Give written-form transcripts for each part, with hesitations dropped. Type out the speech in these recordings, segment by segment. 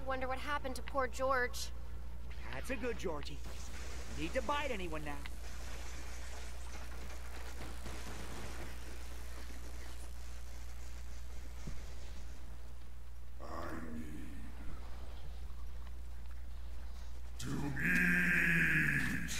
Wonder what happened to poor George. That's a good Georgie. Need to bite anyone now. To eat!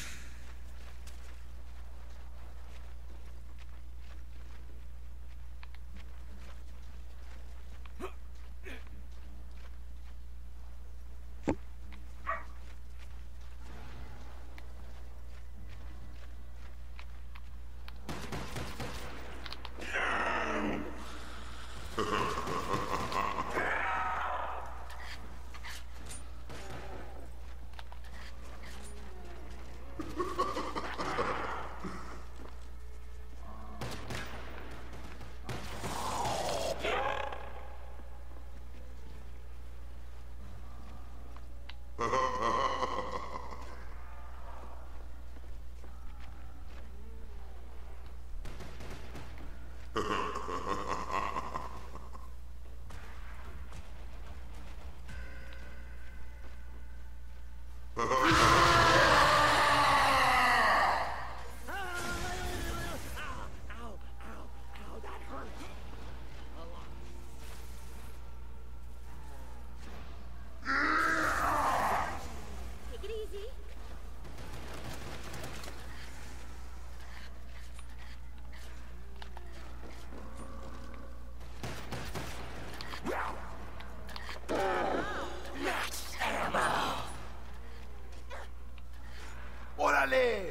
¡Órale!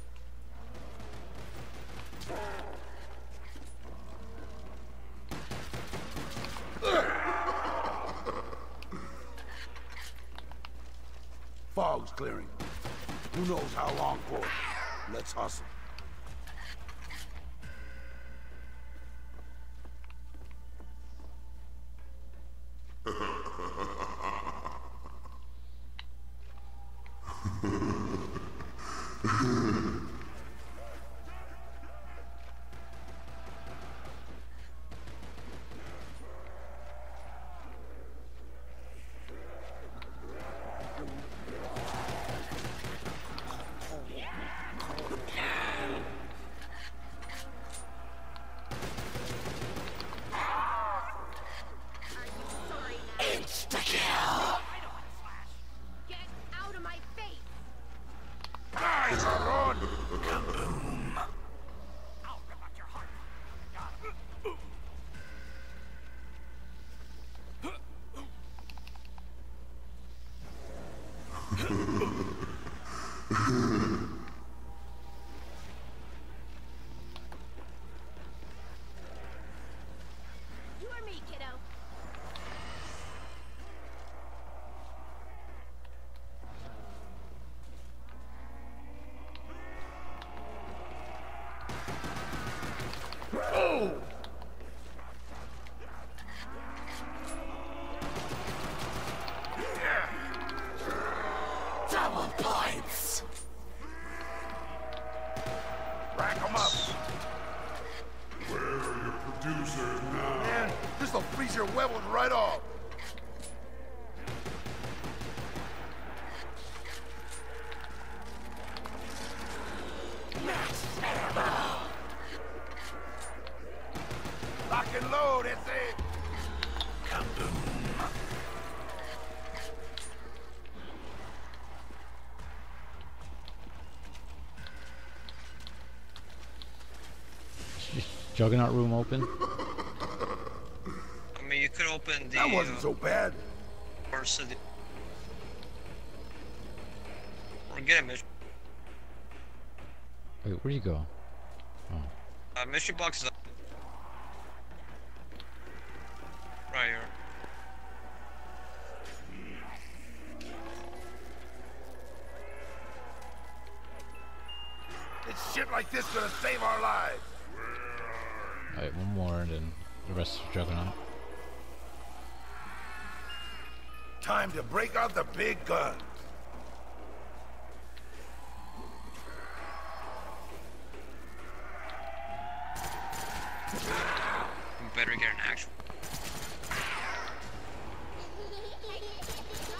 Fog's clearing. Who knows how long for? Let's hustle. Double points. Rack 'em up. Where are your producers now? Man, this'll freeze your huevos right off. Lock and load, that's it. Kaboom. Juggernaut room open? I mean, you could open the... That wasn't so bad. Or get a mission. Wait, where'd you go? Oh. Mystery box is up. Right here. It's shit like this gonna save our lives. Alright, one more and then the rest is Juggernaut. Time to break out the big guns. We better get an actual.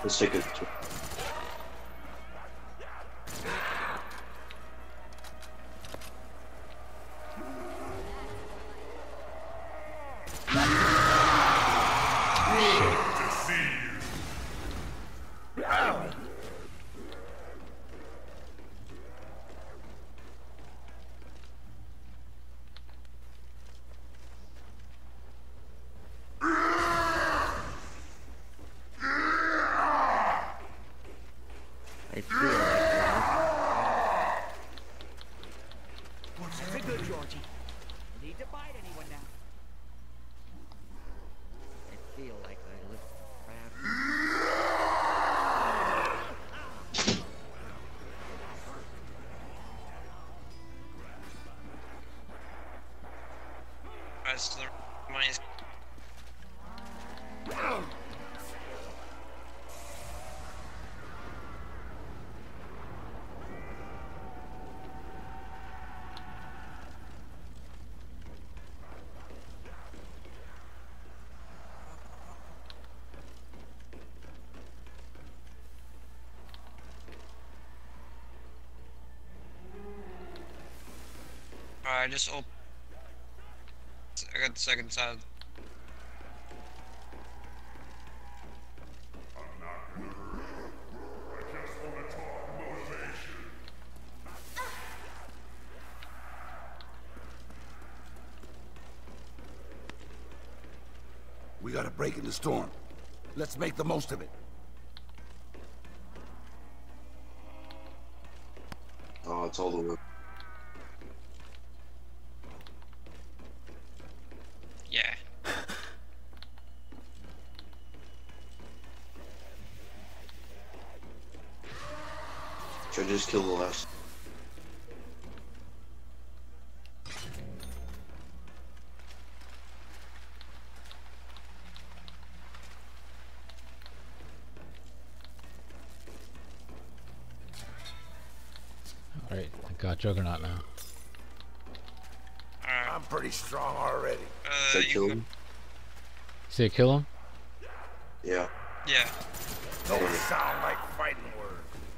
Let's take it. I feel like that's a good Georgie. Need to bite anyone now. I feel like I look crap. Alright, so the money's. Alright, just open. I got the second side. I'm not gonna hurt you. I just want to talk motivation. We got a break in the storm. Let's make the most of it. Oh, it's all the way. Yeah. Should I just kill the last? Alright, I got Juggernaut now. Alright. I'm pretty strong already. Should I You kill can him? See, kill him? Yeah. Yeah. Don't sound like fighting words.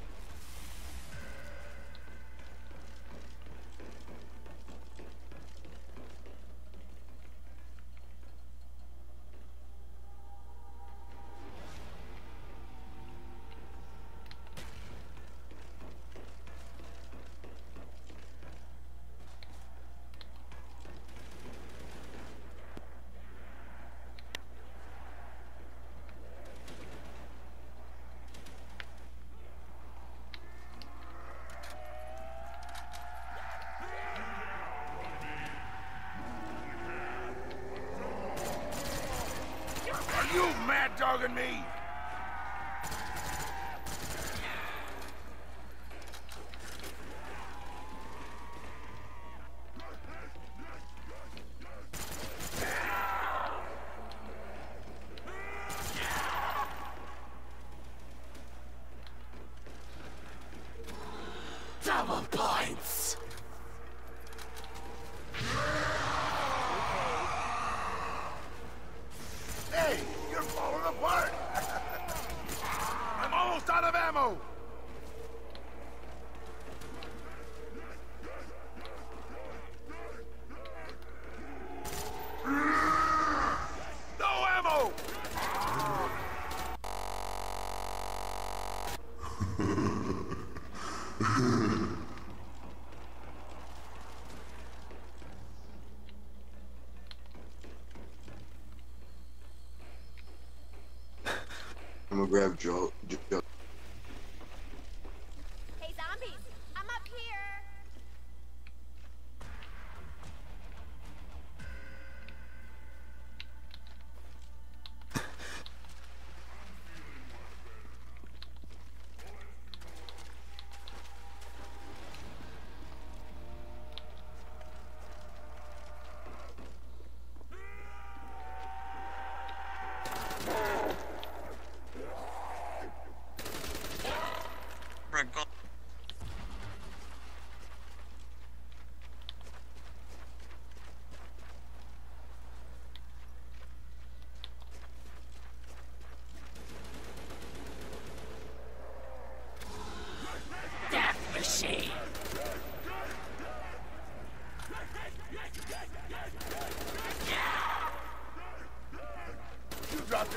Are you mad dogging me? Double points. Hey, you're falling apart. I'm almost out of ammo. No ammo. I'm gonna grab Joe. Hey, zombies! I'm up here!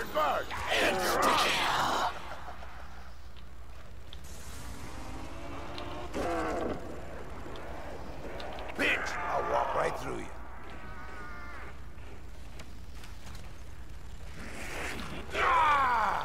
guard. And you're on. Bitch, I'll walk right through you. Ah!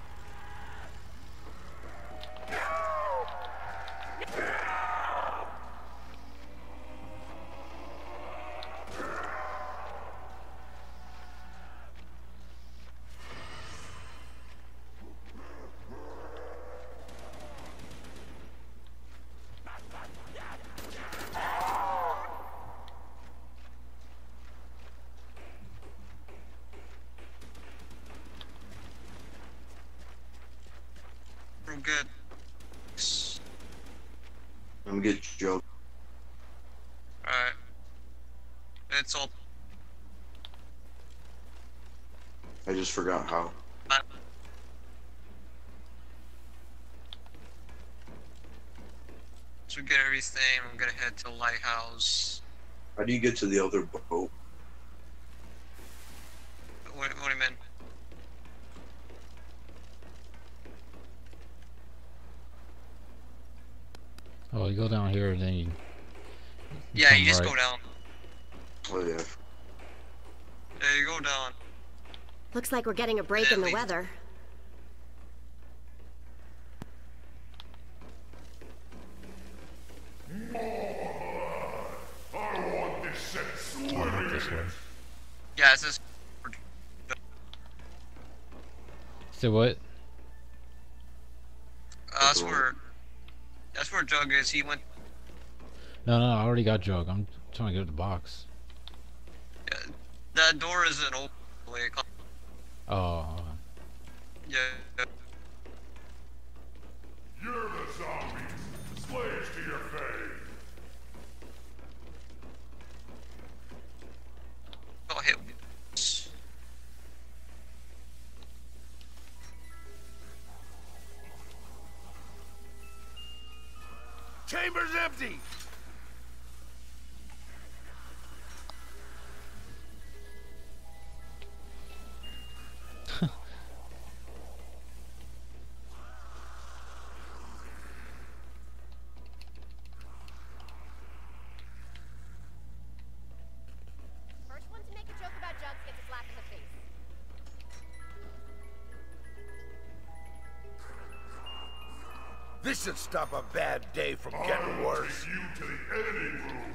We're good. I'm get Joe. Alright. It's all. I just forgot how. So we get everything, I'm gonna head to the lighthouse. How do you get to the other boat? What do you mean? Oh, you go down here and then you. Yeah, come you just right. go down. Oh yeah. Yeah, you go down. Looks like we're getting a break in the At least. weather. I want this set Oh, not swimming this in way. it. Yeah, it's just. So what? That's where. That's where Jug is. He went. No, I already got Jug. I'm trying to get to the box. That door isn't open. Oh. Yeah. You're the zombies, slaves to your fate. Got hit. Chamber's empty. First one to make a joke about Jugs gets a slap in the face. This should stop a bad day from getting worse. Take you to the editing room.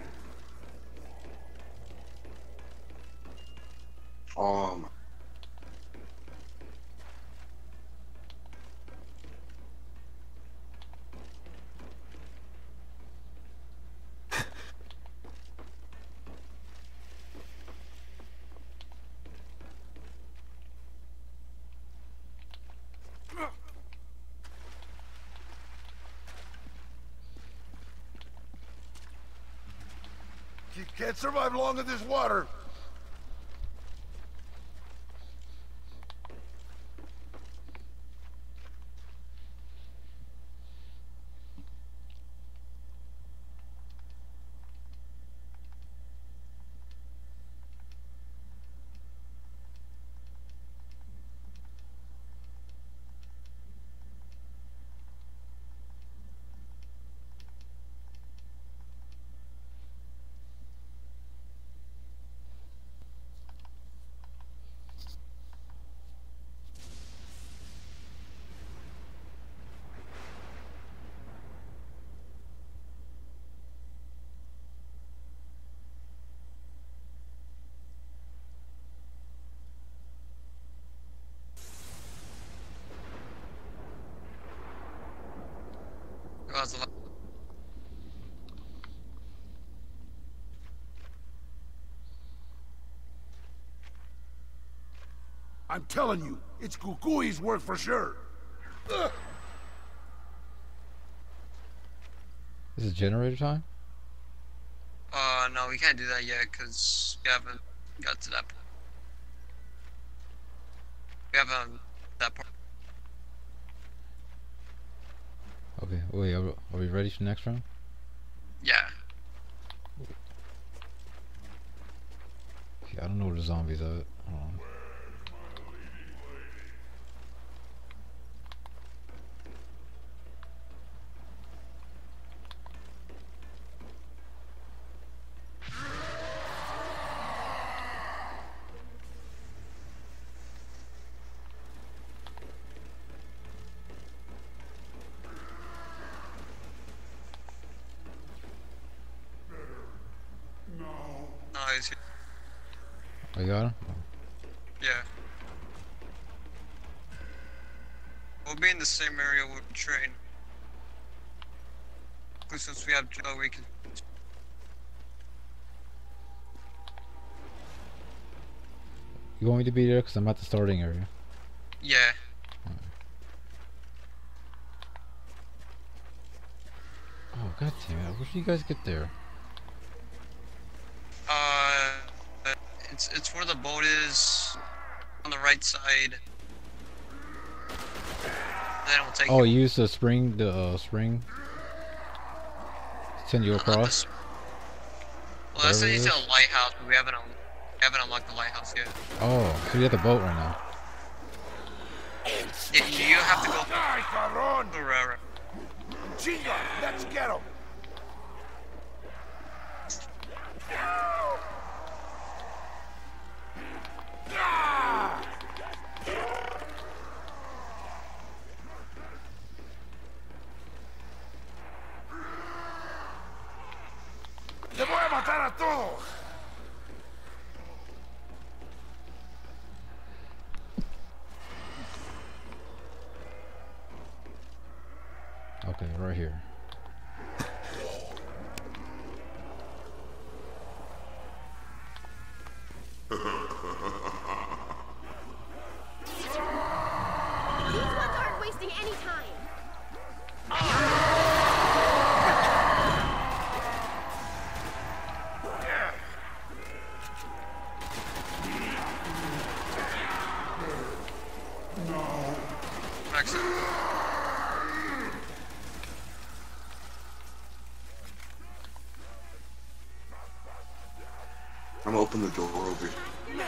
You can't survive long in this water. That's a I'm telling you, it's Kukui's work for sure. Ugh. Is it generator time? no, we can't do that yet because we haven't got to that point. We haven't that part. Okay, wait, are we ready for the next round? Yeah. Okay, I don't know where the zombies are. Hold on. guys here. Oh, you got him? Yeah. We'll be in the same area with the train. 'Cause since we have Joe, we can. You want me to be there? Because I'm at the starting area. Yeah. Oh, god damn it. Where did you guys get there? It's where the boat is on the right side. Then it'll take Oh, you. use the spring, spring. Send you across. Well, that's Whatever it the is. lighthouse, but we haven't unlocked the lighthouse yet. Oh, so you're at the boat right now. Yeah, you have to go Ay, cabrón! through railroad. Chinga! Let's get him! ¡Te voy a matar a todos! Okay, right here. These ones aren't wasting any time. Excellent. I'm gonna open the door over here.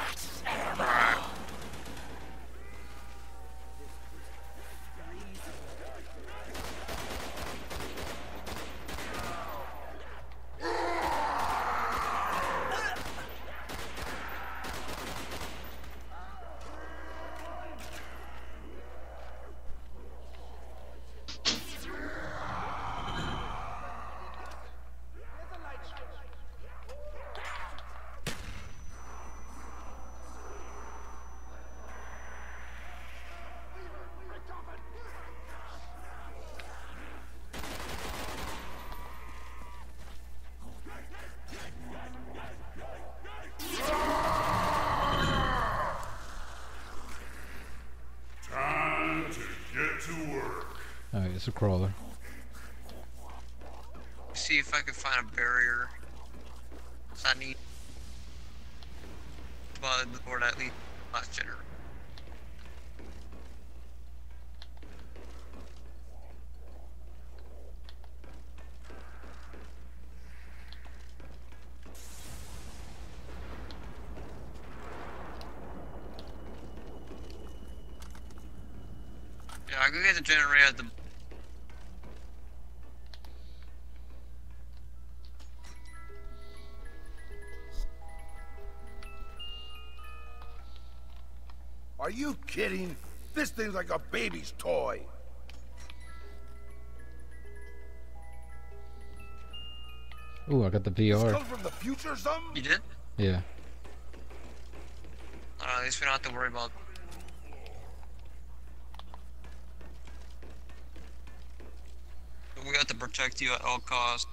Time to get to work. Alright, it's a crawler. See if I can find a barrier. So I need. Well, the board at least last generator. Yeah, I can get the generator at the. Are you kidding? This thing's like a baby's toy. Ooh, I got the This VR. come from the future or something? You did? Yeah. At least we don't have to worry about. We got to protect you at all costs.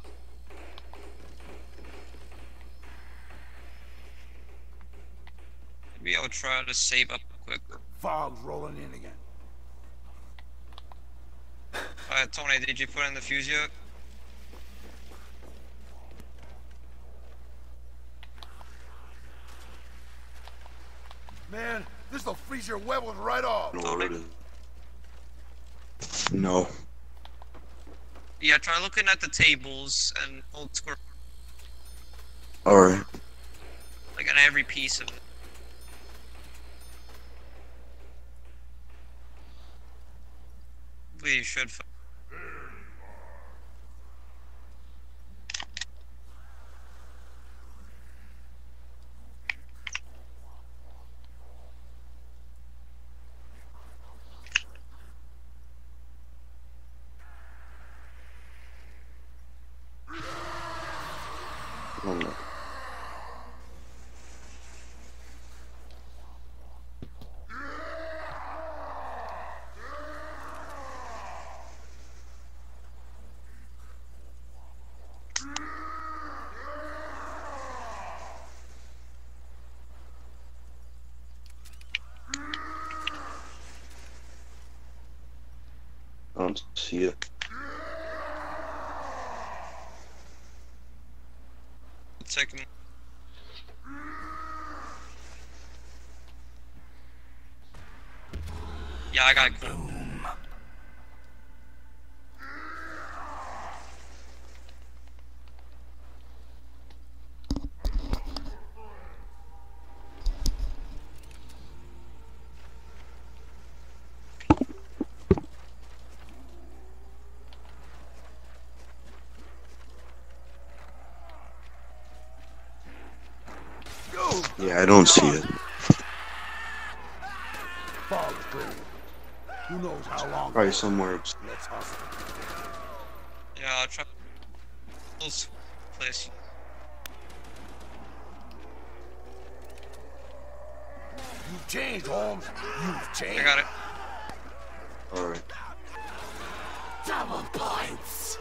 Maybe I'll try to save up quicker. Fog's rolling in again. Tony, did you put in the fuse yet? Man, this'll freeze your huevos right off. No, it is. No. Yeah, try looking at the tables and hold score Alright. like on every piece of it. Hopefully you should. Oh no. don't see it. Take him. Yeah, I got it. Yeah, I don't see it. Fog clear. Who knows how long? Probably somewhere. Let's hustle. Yeah, I'll try. Close place. You've changed, Holmes. You've changed. I got it. Alright. Double points.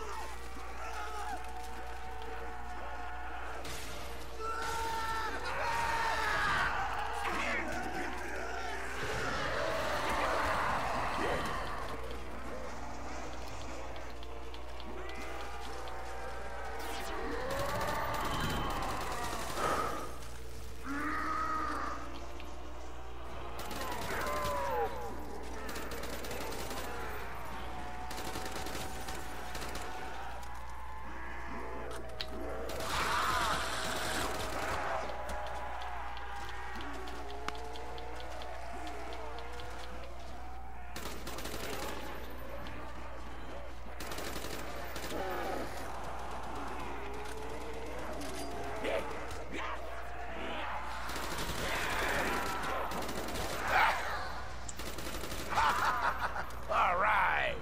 All right.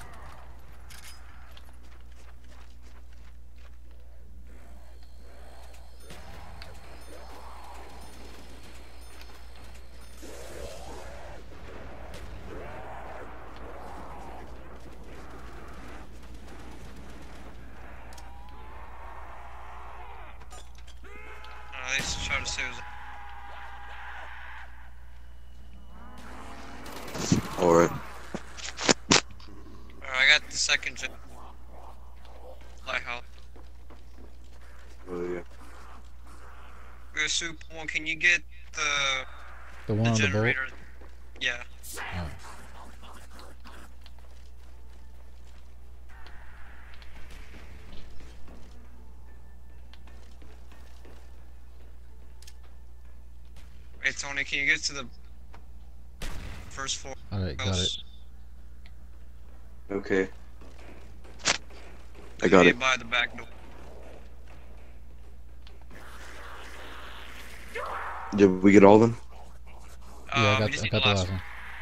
They try to save us. Alright. Alright, I got the second lighthouse. Oh, yeah. Go soup one. Can you get The one the on the boat. generator? Yeah. Oh. Hey Tony, can you get to the first floor? Alright, got it. Okay. I got it. By the back door. Did we get all of them? Yeah, We I just need got the last one.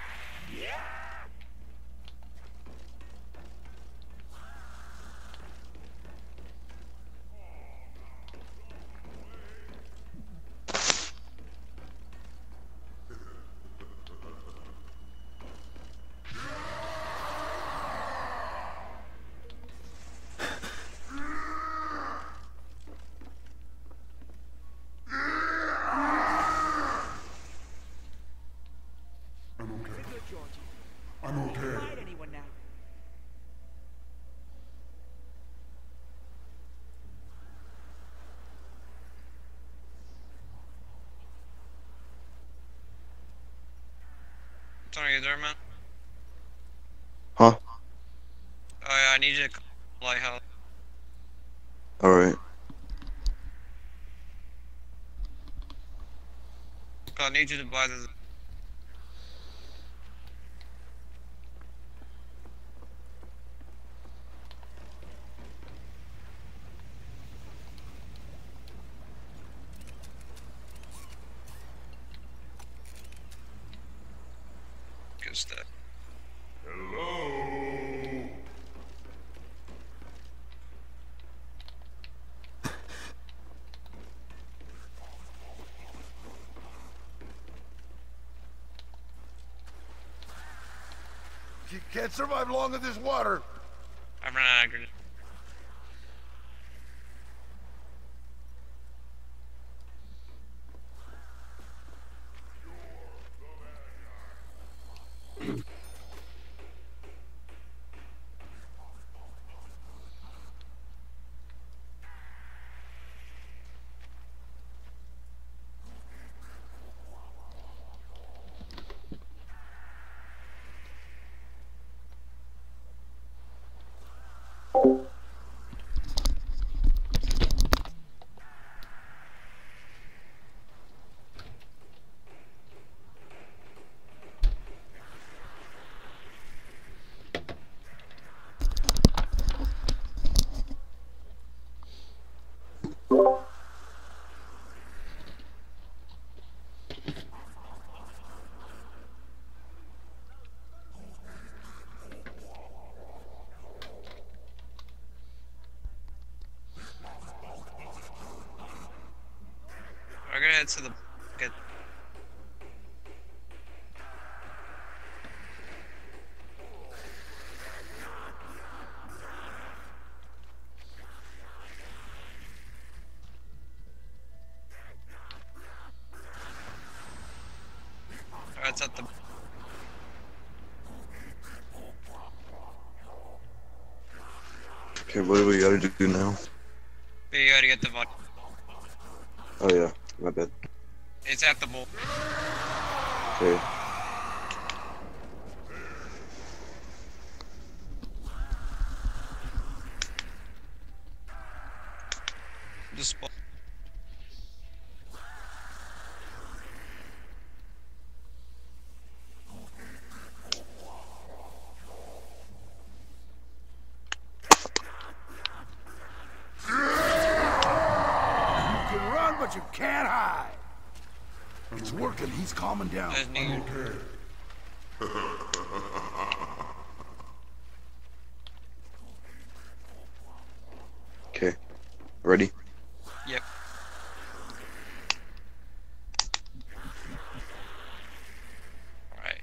I'm okay. Fight anyone now. Tony, you there, man? Huh? Oh yeah, I need you to come to the lighthouse. Alright. I need you to buy the. Good stuff. Hello? You can't survive long in this water. I'm running out of grenades. get to the get. Alright, it's at the. Okay, what do we gotta do now? You gotta get the volume. Oh yeah, my bad. It's at the bowl. Okay. Just. You can run, but you can't hide. It's working. He's calming down. Okay. Okay. Ready? Yep. Alright.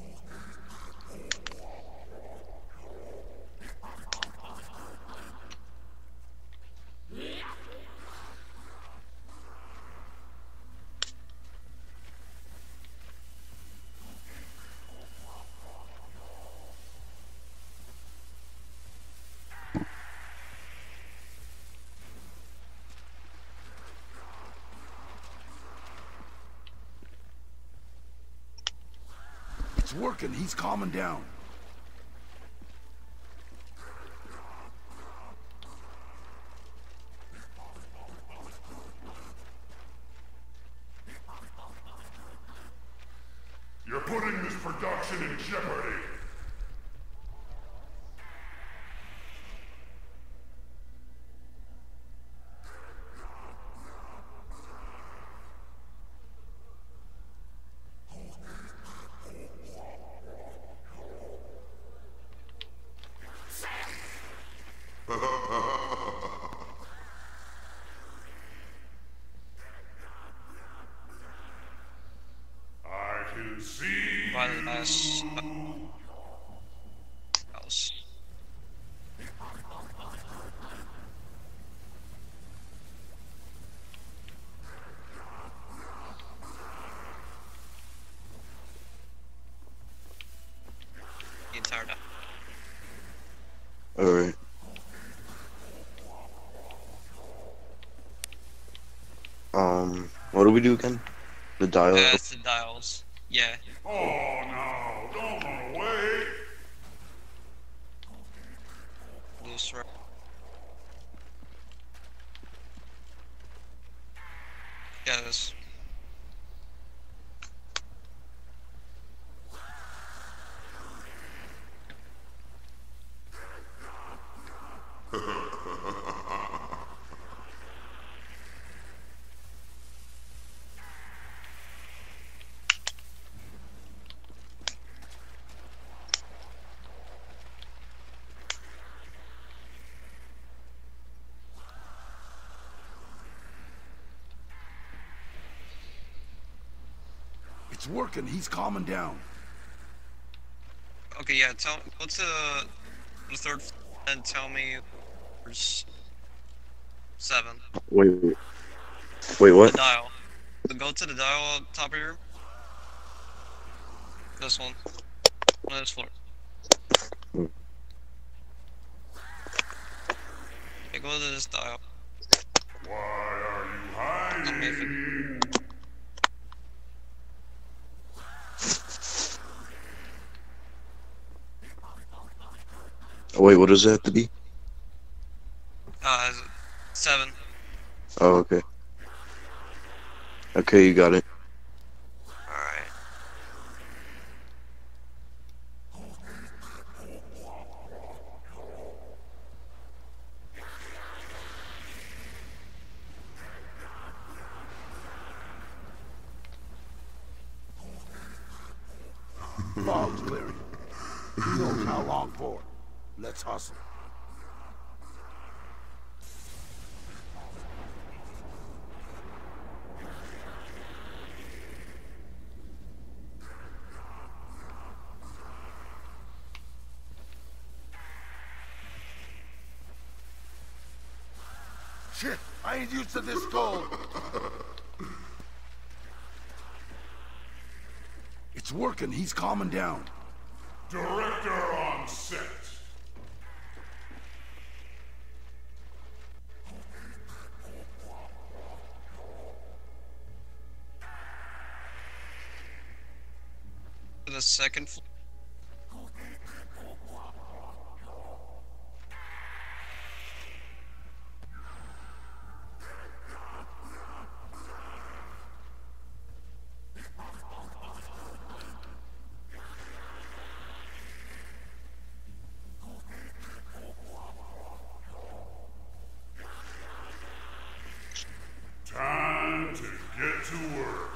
It's working. He's calming down. You're putting this production in jeopardy. I can see By the last house. The entire time. Alright. What do we do again? The dial? It's the dials. Yeah. Oh no, don't run away. Loose right. Yeah, this. It's working. He's calming down. Okay, yeah. Go to the third and tell me there's 7. Wait, what? The dial. Go to the dial on top of your. This one. On this floor. Hmm. Okay, go to this dial. Why are you Tell me if it. hiding? Oh, wait, what does it have to be? 7. Oh, okay. Okay, you got it. Alright. Fog's clearing. Who knows how long for? Let's hustle. Shit, I ain't used to this cold. It's working. He's calming down. Director on set. To the second floor. Time to get to work.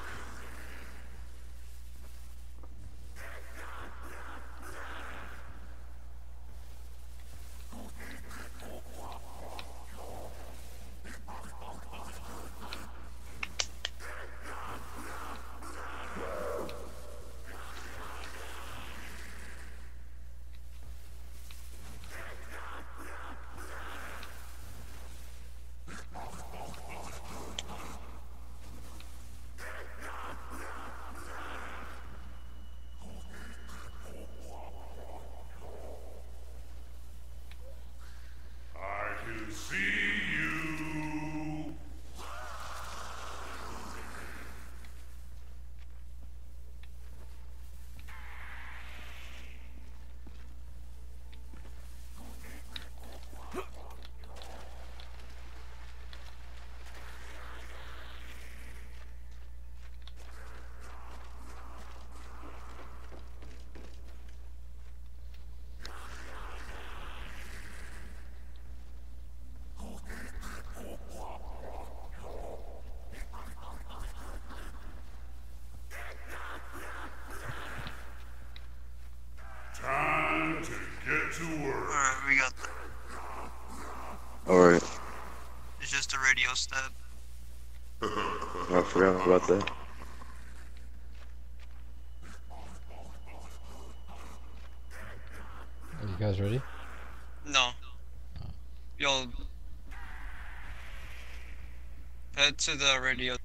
I can see you. Time to get to work. Alright, we got Alright. it's just a radio step. I forgot about that. Are you guys ready? No. You'll head to the radio.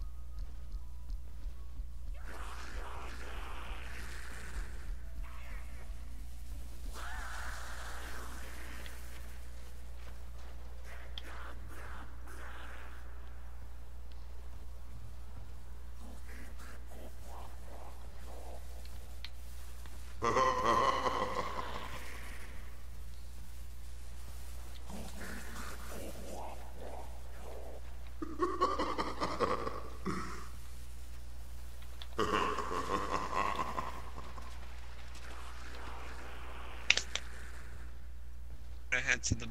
Head to the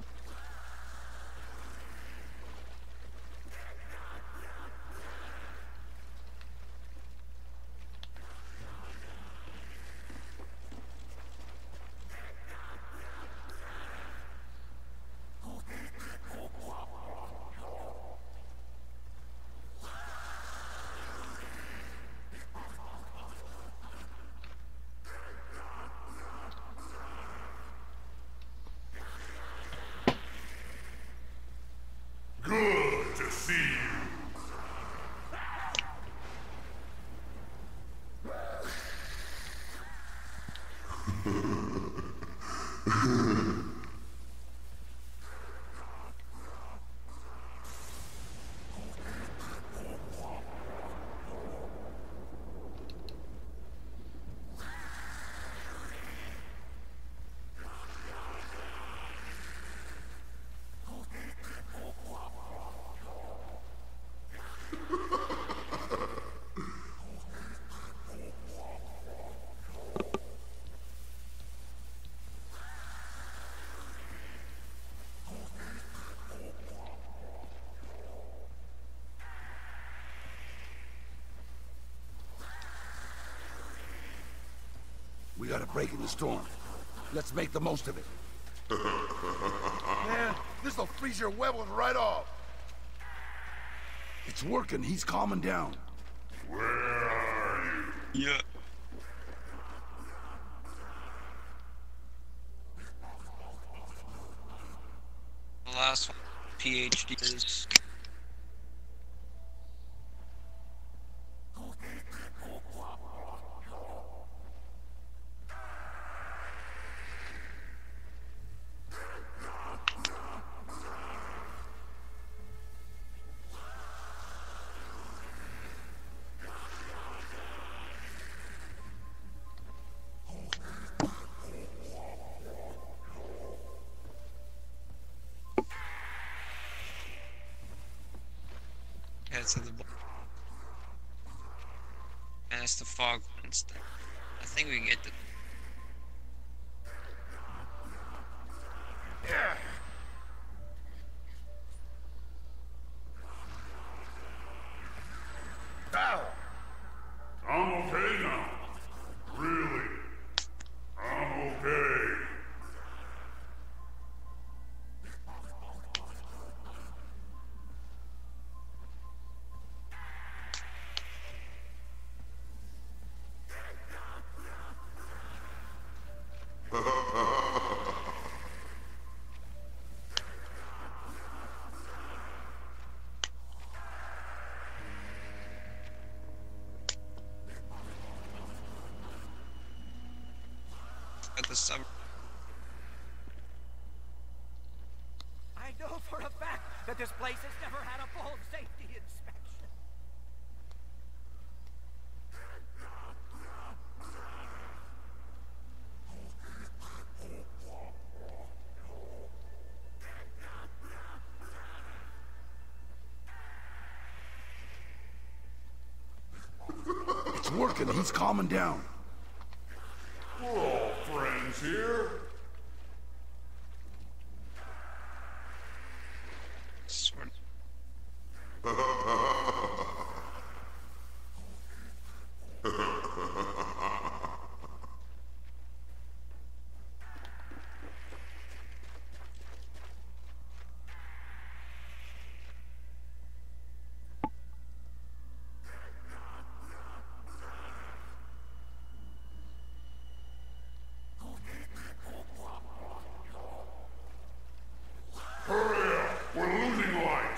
Good to see you. We got a break in the storm. Let's make the most of it. Man, this'll freeze your webbles right off. It's working. He's calming down. Where are you? yeah. The last one. PhD is. Yeah, to the and it's the fog and stuff. I think we get the. Ow! I'm okay now. Really. I'm okay. At the summer. I know for a fact that this place has never had a full safety inspection. It's working. He's calming down. We're all friends here. Sort of. Hurry up. We're losing light.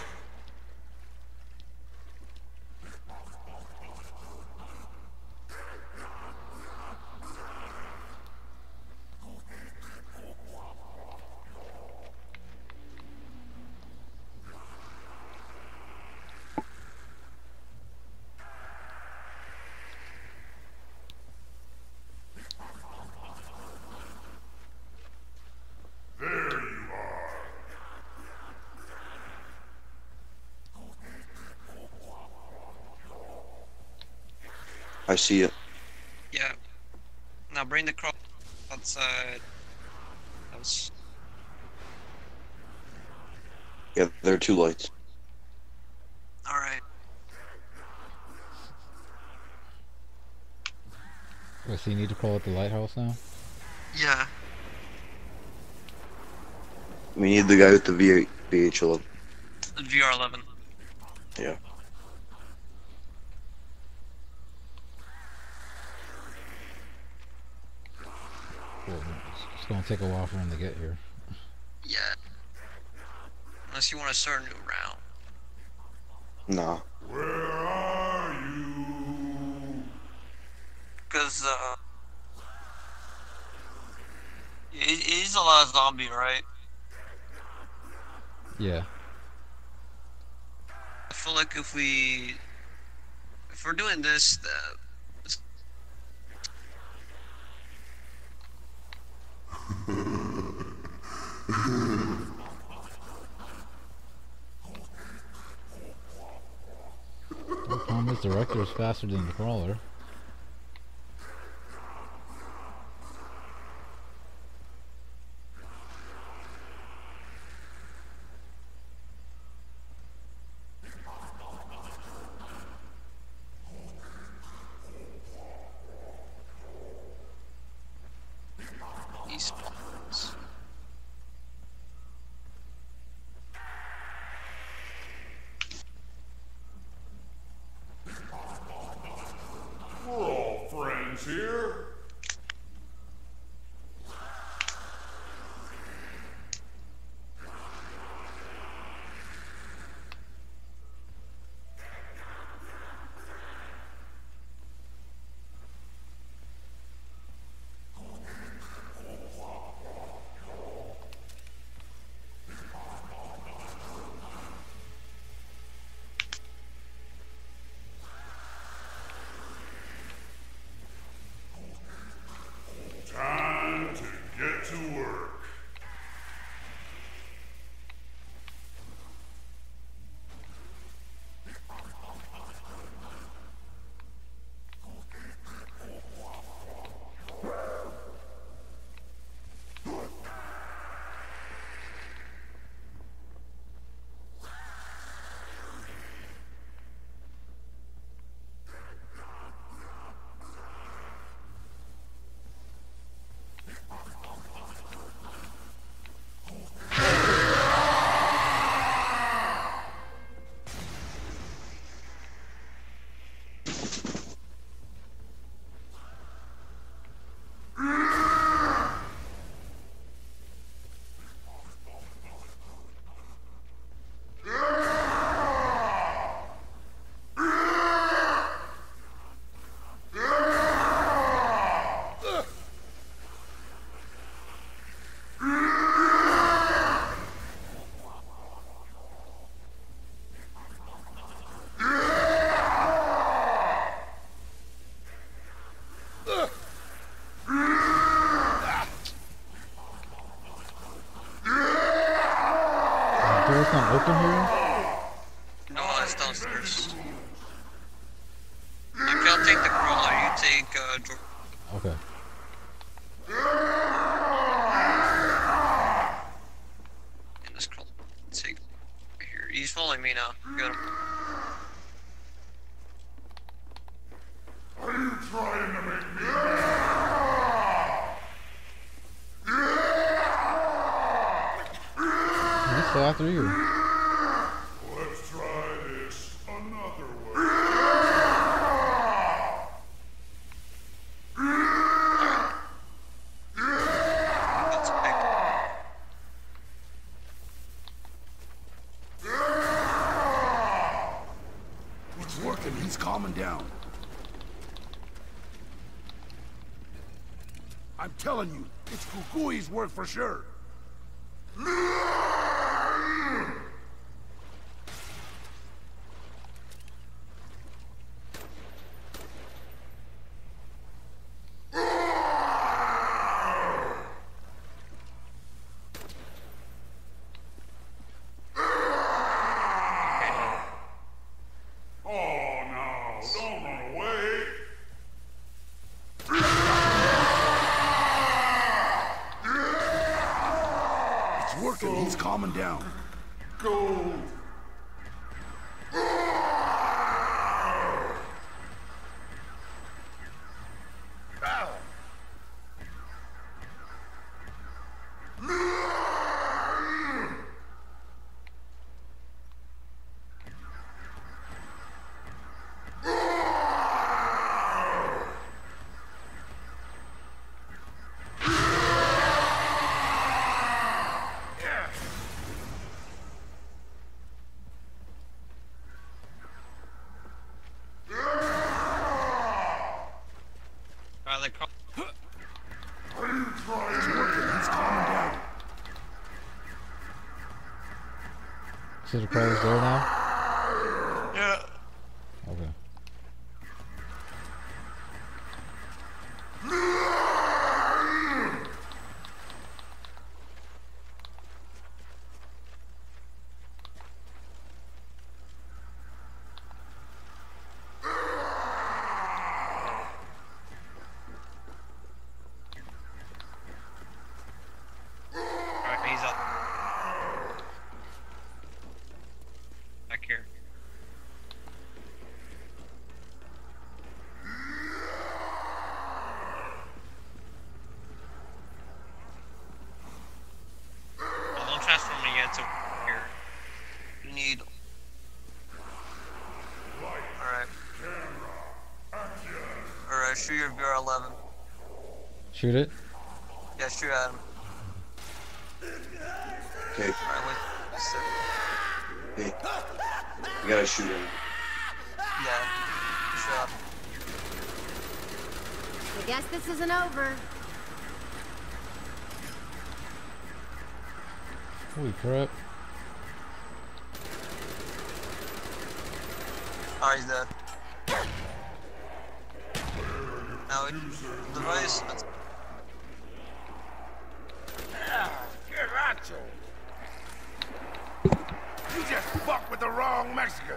There you are. I see it. Yeah. Now bring the cross outside. That was. Yeah, there are two lights. All right. Oh, so you need to call it the lighthouse now? Yeah. We need the guy with the VH11. VR11. Yeah. Well, it's gonna take a while for him to get here. Yeah. Unless you want to start a new round. Nah. Where are you? Because, he's a lot of zombie, right? Yeah. I feel like if we're doing this, The problem is the Rector is faster than the Crawler. he spawns. We're all friends here. up in here? No, it's downstairs. If y'all take the crawler, you take Jordan. Okay. In this crawler. Take right here. He's following me now. Got him. Are you trying to make me He's still after you. Let's try this another way. That's big. It's working. He's calming down. I'm telling you, it's Kukui's work for sure. Oh no, don't run away. It's working. He's calming down. Go. Alright, they call. It's working. He's calming down. See the crawler's there now? Yeah. Okay. Alright, he's up. Back here. Well, don't transform me yet, so here. You need. Alright. Alright, shoot your VR11. Shoot it? Yeah, shoot at him. Okay, Alright, wait. That's it. hey. You gotta shoot him. Yeah. Shot. I guess this isn't over. Holy crap. Alright, he's dead. Now, device. That's You just fucked with the wrong Mexican.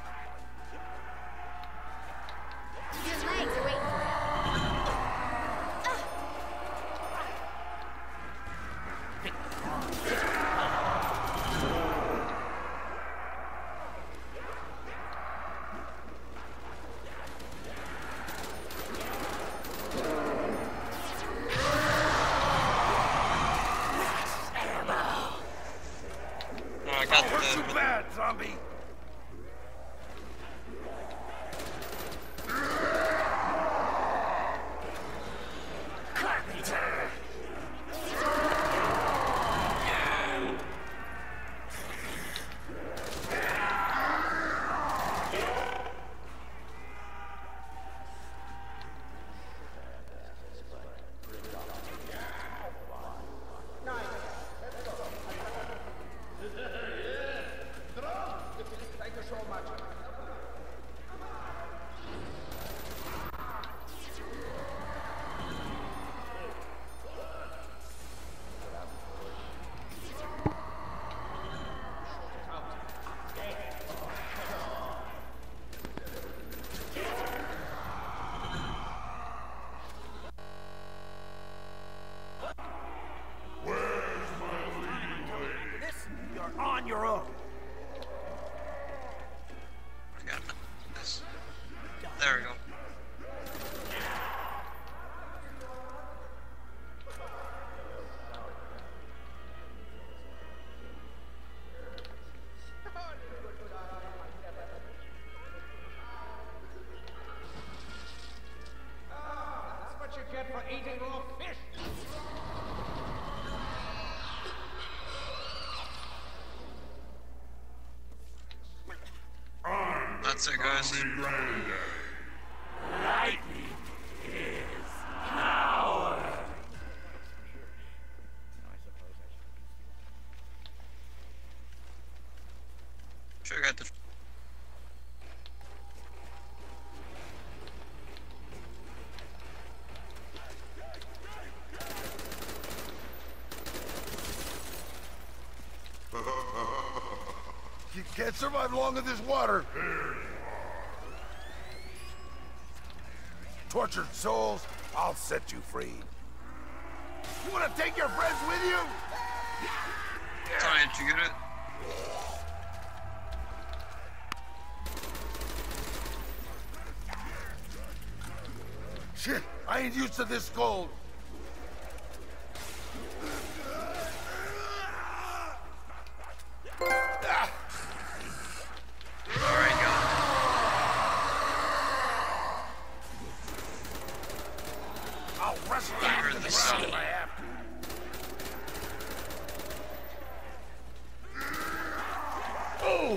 Your legs are waiting for you. I got Hurt you the. bad, zombie. That's it, guys. Lightning is power. Sure, got the. You can't survive long in this water. Tortured souls, I'll set you free. You wanna take your friends with you? Sorry, did you get it? Shit, I ain't used to this cold. Alright, go. I'll wrestle I you heard to the the ground sound. if I have to. Oh!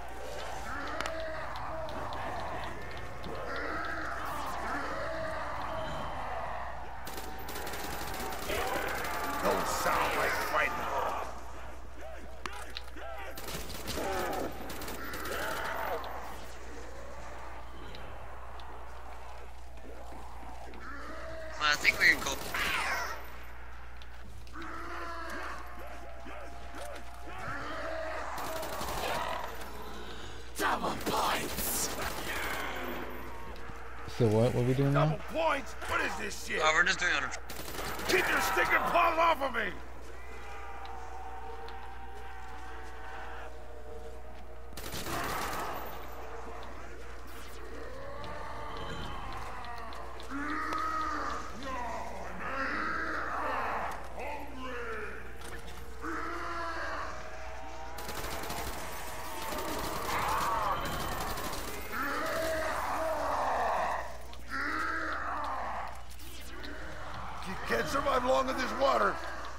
Don't sound like fighting. I think we can go. Double points. So what are we doing now? Double points? What is this shit? We're just doing 100. Keep your stinking paws off of me! You can't survive long in this water.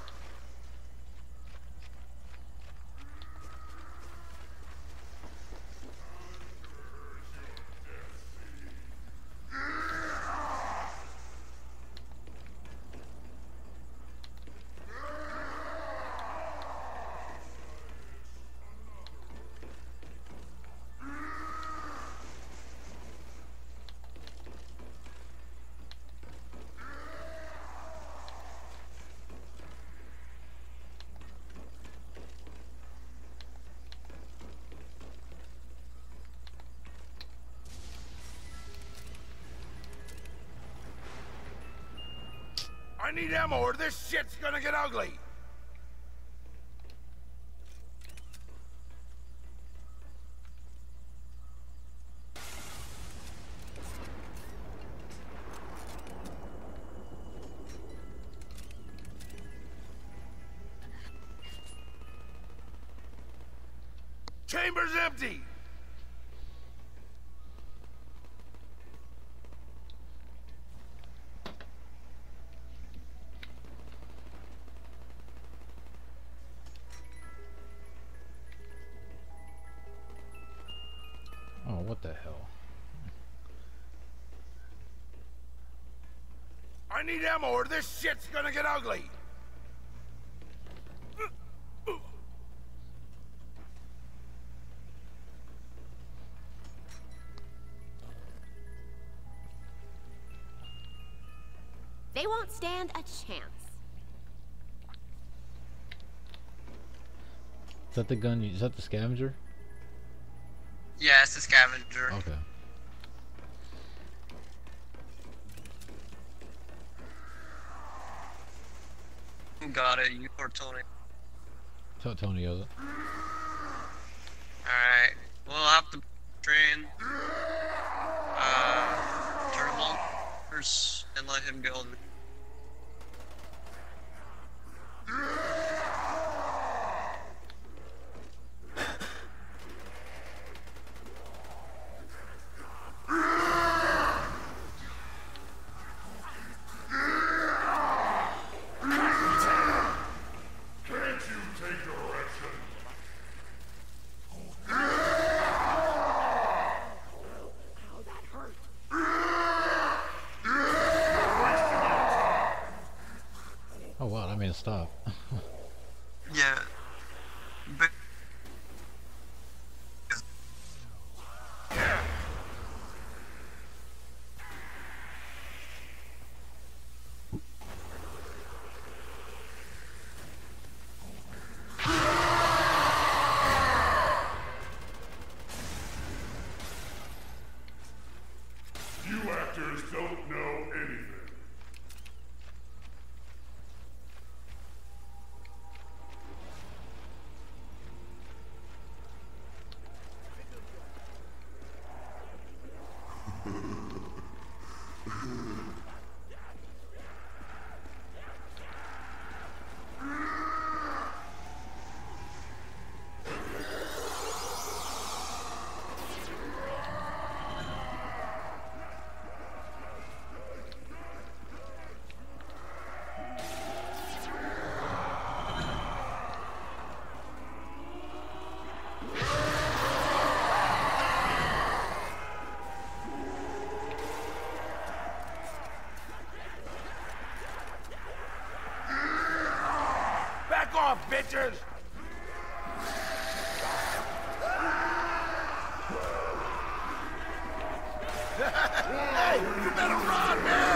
I need ammo or this shit's gonna get ugly. Chamber's empty. Oh, what the hell? I need ammo or this shit's gonna get ugly. They won't stand a chance. Is that the gun? Is that the scavenger? Yeah, it's the scavenger. Okay. Who got it? You or Tony? Tony has it. Alright. We'll have to train Turtle first and let him go. to stop. Yeah. But You actors don't know anything. Back off, bitches! Hey, you better run, man!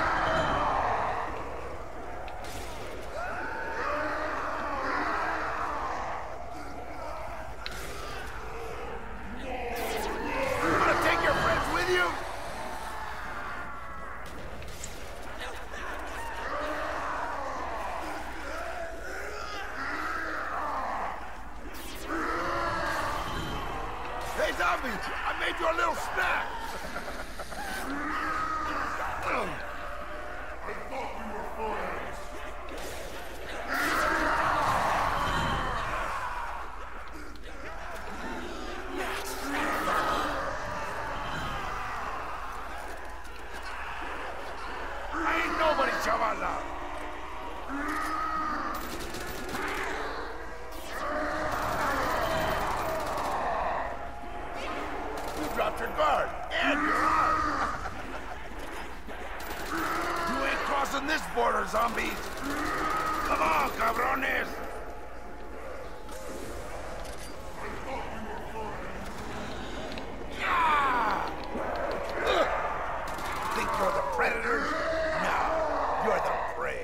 You wanna take your friends with you? Hey, zombie! I made you a little snack! I thought we were friends. I ain't nobody, chavala! You dropped your guard, and your arm! You ain't crossing this border, zombies! Come on, cabrones! Yeah! Think you're the predators? No, you're the prey.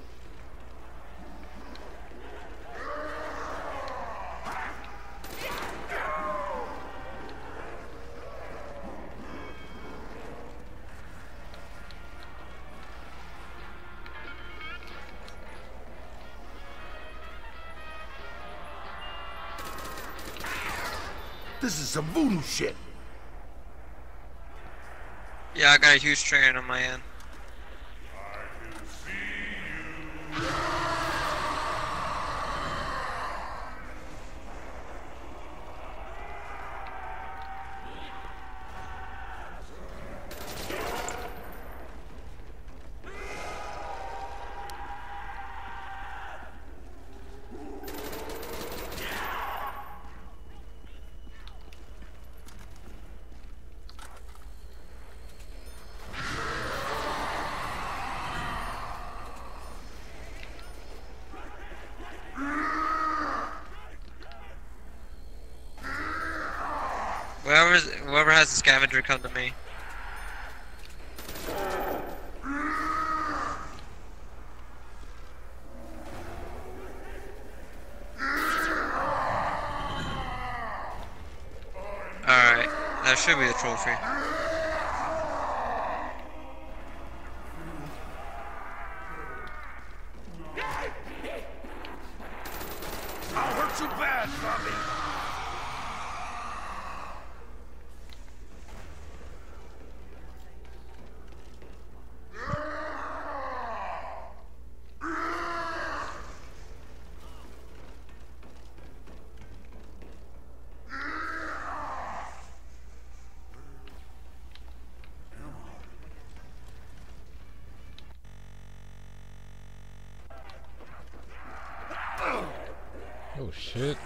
This is some voodoo shit. yeah, I got a huge train on my end. I can see you. Whoever has the scavenger, come to me. Alright, that should be the trophy. I'll hurt you bad, zombie. Oh shit.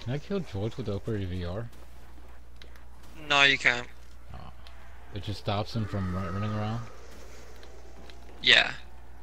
Can I kill droids with upgrade VR? No, you can't. Oh. It just stops them from running around? Yeah.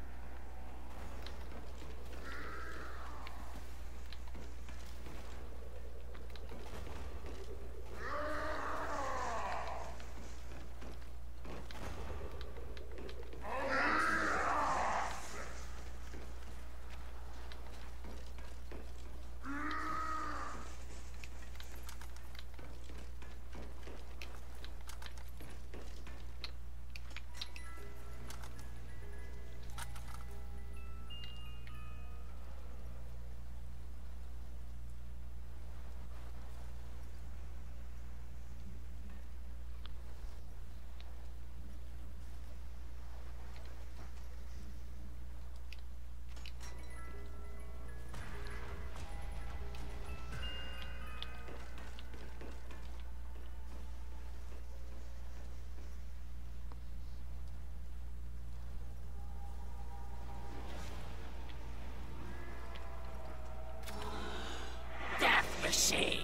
Death machine.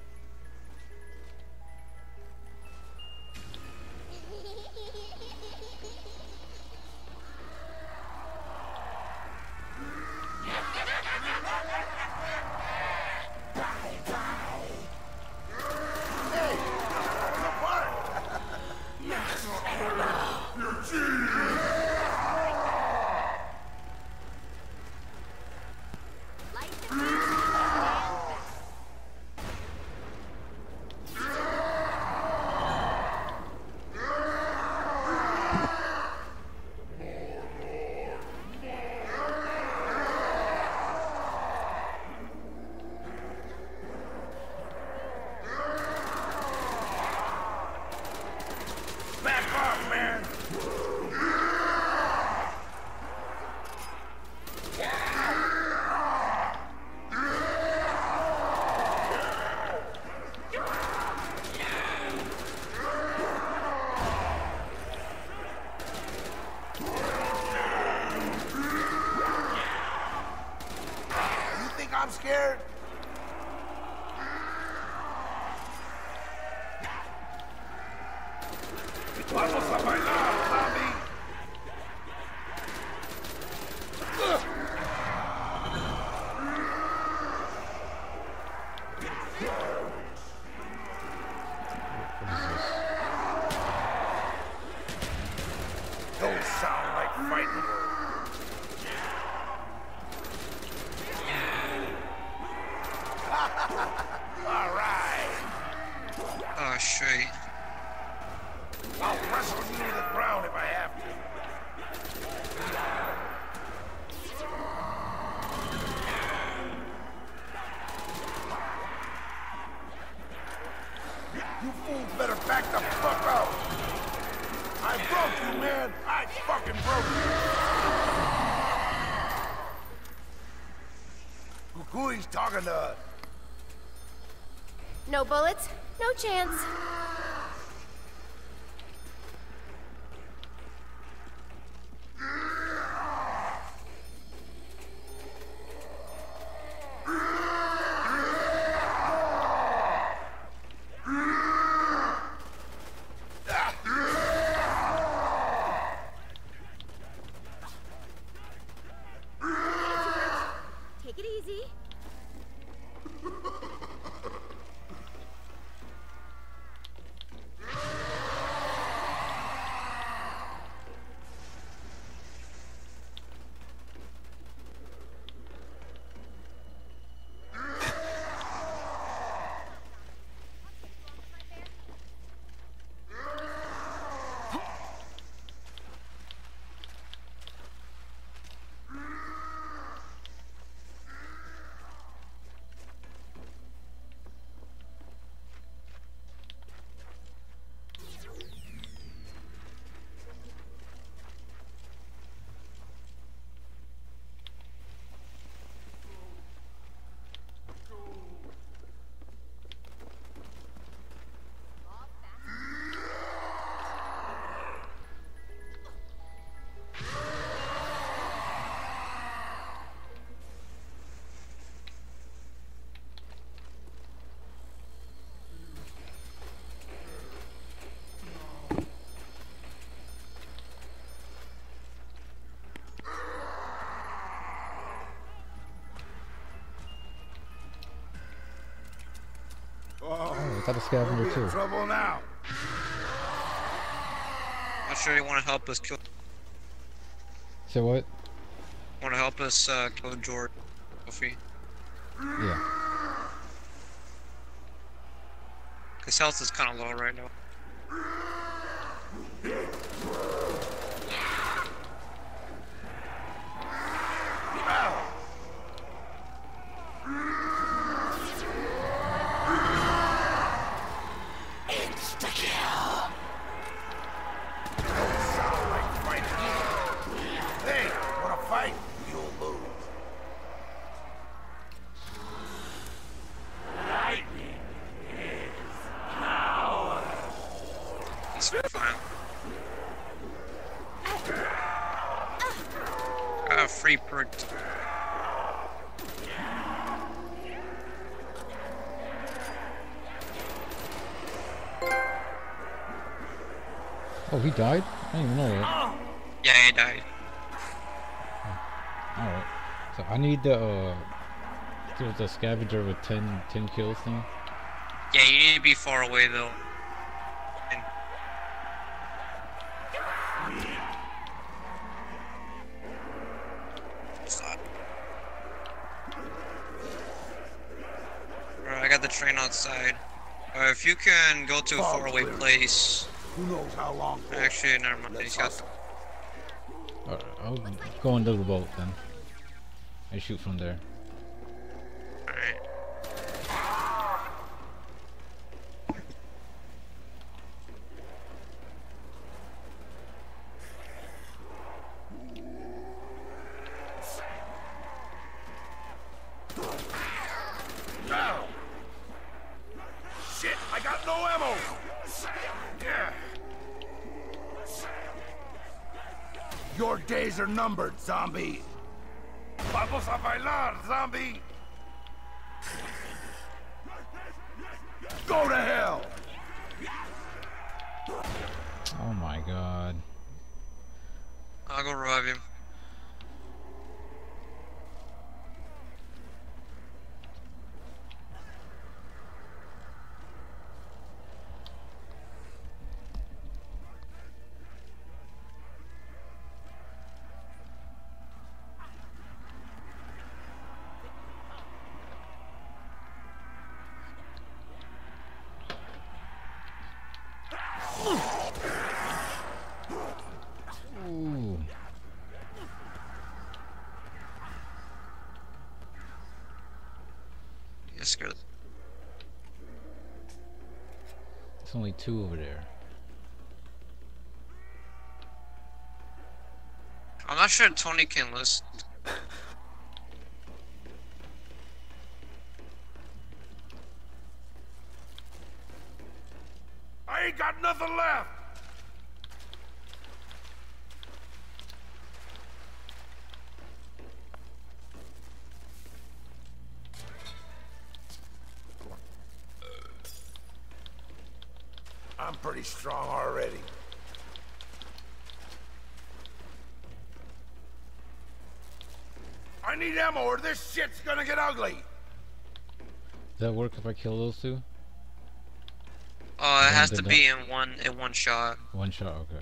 Back off, man! You think I'm scared? Vamos a bailar, Bobby! Those sound like fighting words. All right. Oh, shit. I'll wrestle you to the ground if I have to. You fools better back the fuck up. I broke you, man. I fucking broke you. Kukui's talking to us. No bullets, no chance. Take it easy. got a scavenger We'll be in too. trouble now. I'm sure you want to help us kill. So what? Want to help us kill George? Sophie? Yeah. His health is kind of low right now. Insta-kill. Don't sound like fighting. Hey, wanna fight? You'll lose. Lightning is power. He's fine. Free perk. Oh, he died? I didn't even know that. Yeah, he died. Alright. So I need the scavenger with 10 kills thing. Yeah, you need to be far away though. And stop. Alright, I got the train outside. If you can go to a faraway place. Who knows how long for? Actually, never mind. He's got. Alright, I'll go into the boat then. I shoot from there. Alright. Now. Shit, I got no ammo. Yeah. Your days are numbered, zombie. Vamos a bailar, zombie. Go to hell. Oh my god. I'll go revive him. Ooh. Yes, screw it. There's only 2 over there. I'm not sure Tony can listen. I ain't got nothing left. I'm pretty strong already. I need ammo or this shit's gonna get ugly. Does that work if I kill those 2? It has to be in one shot. One shot, okay.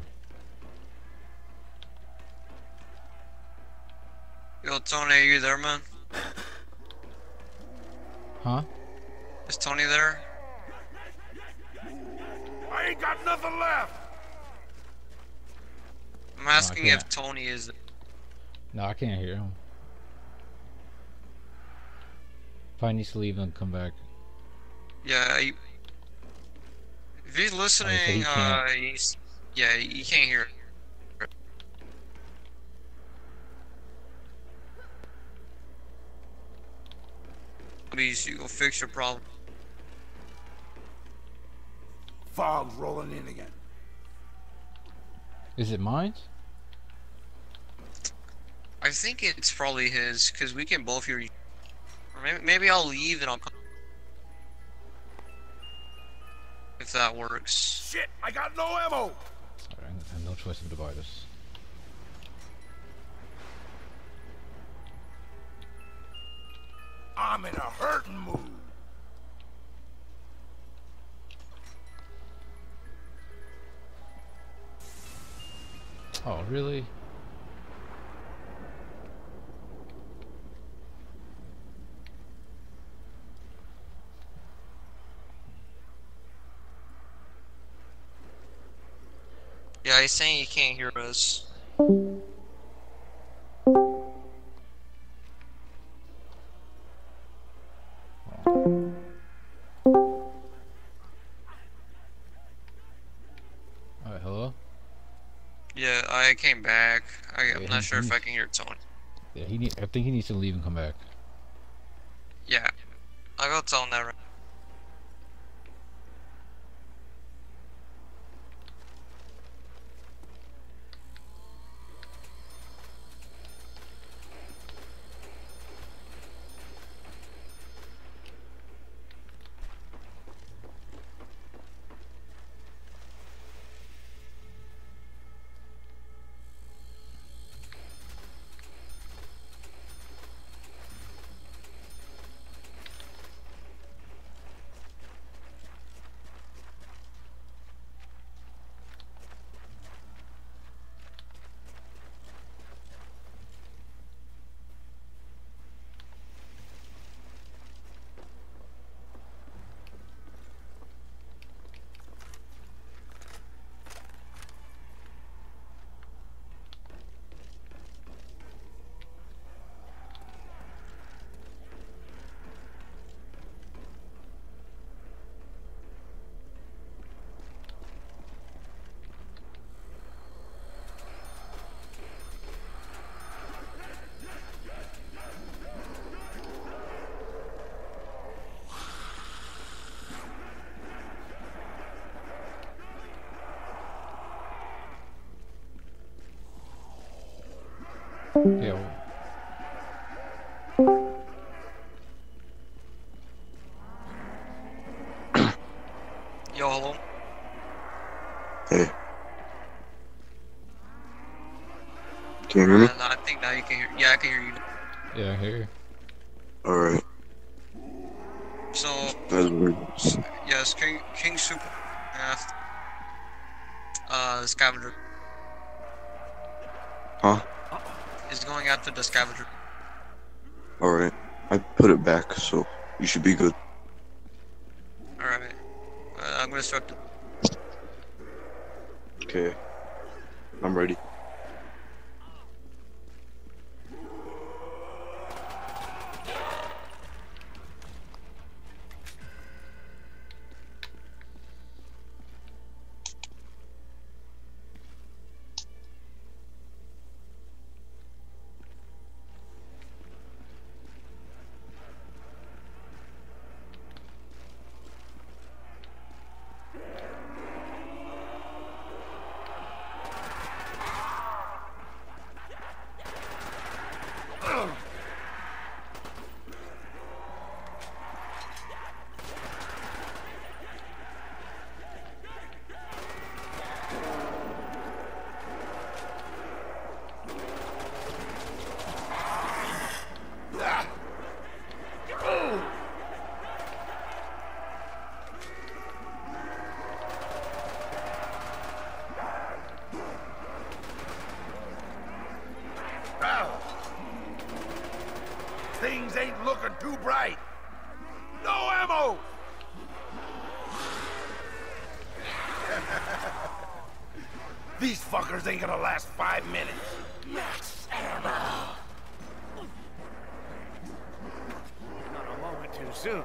Yo, Tony, are you there, man? Huh? Is Tony there? I ain't got nothing left. I'm asking if can't. Tony is. No, I can't hear him. Probably needs to leave and come back. Yeah. If he's listening, he can't. yeah, he can't hear. Please, you go fix your problem. Fog's rolling in again. Is it mine? I think it's probably his, because we can both hear you. Or maybe I'll leave and I'll come. If that works. Shit, I got no ammo. Alright, I have no choice but to buy this. I'm in a hurting mood. Really? Yeah, he's saying he can't hear us. Alright, hello? Yeah, I came back. I'm Yeah, not sure if I can hear Tony. Yeah, I think he needs to leave and come back. Yeah, I'll go tell him that right. Yeah. Yo, hello? Hey. Can you hear me? I think now you can hear. Yeah, I can hear you. Yeah, I hear you. Alright. So, That's weird. yes, King Super asked, the Scavenger Huh? is going after the Scavenger. Alright. I put it back, so you should be good. Alright. I'm gonna start the... Okay. I'm ready. Things ain't looking too bright. No ammo! These fuckers ain't gonna last 5 minutes. Max ammo. Not a moment too soon.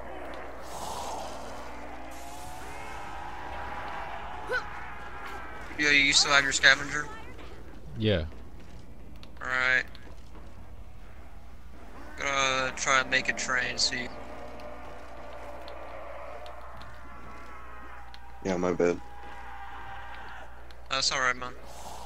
Yo, you still have your Scavenger? Yeah. Alright. Gonna try and make a train, see. Yeah, my bad. That's alright, man.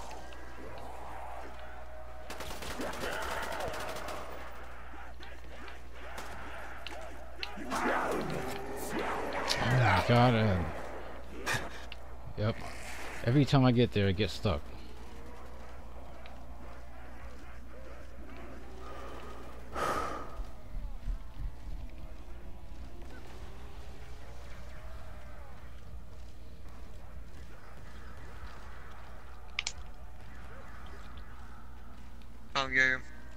Oh my god. Yep. Every time I get there, I get stuck. Oh, yeah.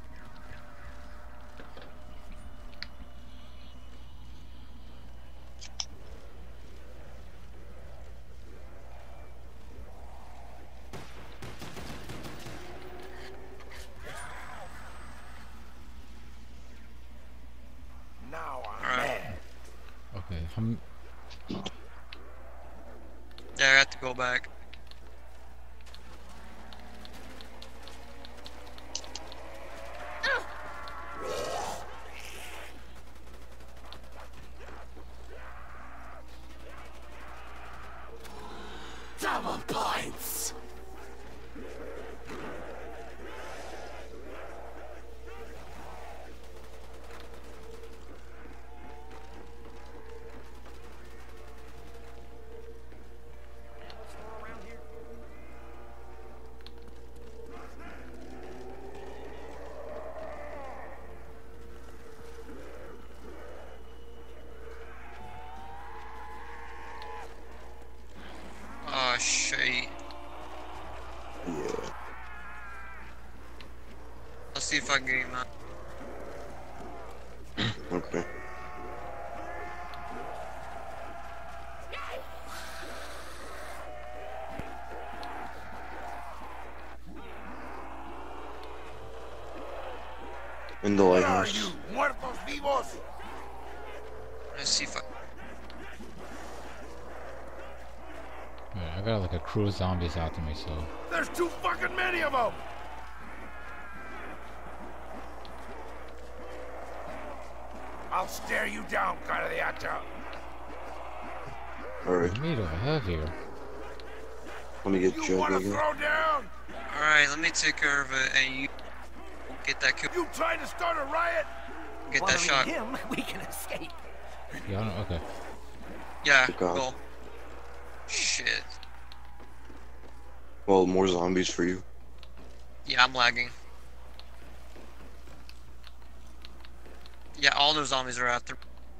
Now I'm Alright. mad. Okay. Yeah, I have to go back. Double points. Oh, shit. Yeah. Let's see if I can get him out. Okay. In the What are lighthouse. you, muertos vivos? Let's see if I... Alright, I got like a crew of zombies after me, so. There's too fucking many of them! I'll stare you down, cara de hacha. Alright, What meat do I have here? let me get You Jug wanna again. throw down? Alright, let me take care of it, and you get that kill. You trying to start a riot? Get that Following shot. him, we can escape. Yeah, I don't, okay. Yeah, Oh, God. go. Shit. Well, more zombies for you. Yeah, I'm lagging. Yeah, all those zombies are after.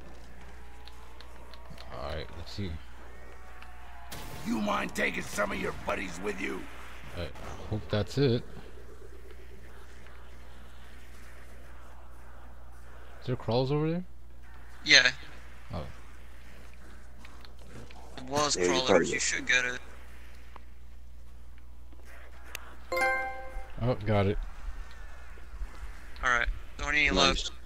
Alright, let's see. You mind taking some of your buddies with you? I hope that's it. Is there crawls over there? Yeah. Oh. It was Yeah, you crawlers, probably you will. should get it. Oh, got it. Alright, how many Nice. left?